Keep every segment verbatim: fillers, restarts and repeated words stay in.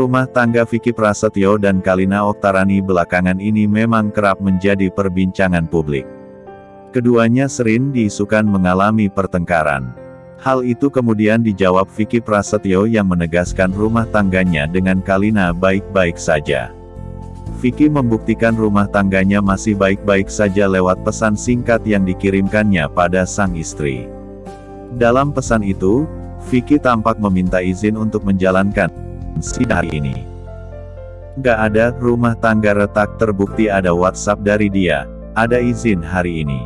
Rumah tangga Vicky Prasetyo dan Kalina Oktarani belakangan ini memang kerap menjadi perbincangan publik. Keduanya sering diisukan mengalami pertengkaran. Hal itu kemudian dijawab Vicky Prasetyo yang menegaskan rumah tangganya dengan Kalina baik-baik saja. Vicky membuktikan rumah tangganya masih baik-baik saja lewat pesan singkat yang dikirimkannya pada sang istri. Dalam pesan itu, Vicky tampak meminta izin untuk menjalankan sidang hari ini. Gak ada rumah tangga retak, terbukti ada WhatsApp dari dia, ada izin hari ini.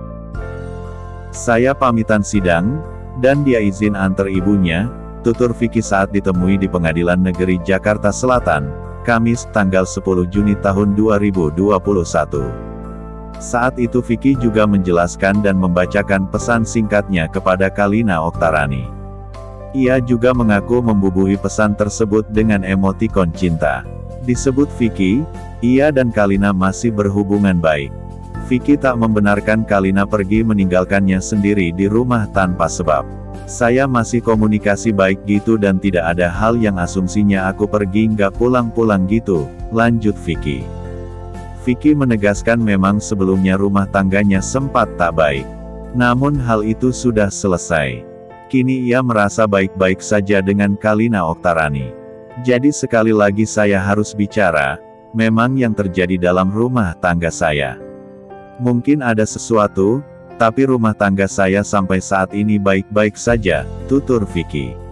Saya pamitan sidang, dan dia izin antar ibunya, tutur Vicky saat ditemui di Pengadilan Negeri Jakarta Selatan, Kamis, tanggal sepuluh Juni tahun dua ribu dua puluh satu. Saat itu Vicky juga menjelaskan dan membacakan pesan singkatnya kepada Kalina Oktarani. Ia juga mengaku membubuhi pesan tersebut dengan emotikon cinta. Disebut Vicky, ia dan Kalina masih berhubungan baik. Vicky tak membenarkan Kalina pergi meninggalkannya sendiri di rumah tanpa sebab. Saya masih komunikasi baik gitu dan tidak ada hal yang asumsinya aku pergi nggak pulang-pulang gitu, lanjut Vicky. Vicky menegaskan memang sebelumnya rumah tangganya sempat tak baik. Namun hal itu sudah selesai. Kini ia merasa baik-baik saja dengan Kalina Oktarani. Jadi sekali lagi saya harus bicara, memang yang terjadi dalam rumah tangga saya. Mungkin ada sesuatu, tapi rumah tangga saya sampai saat ini baik-baik saja, tutur Vicky.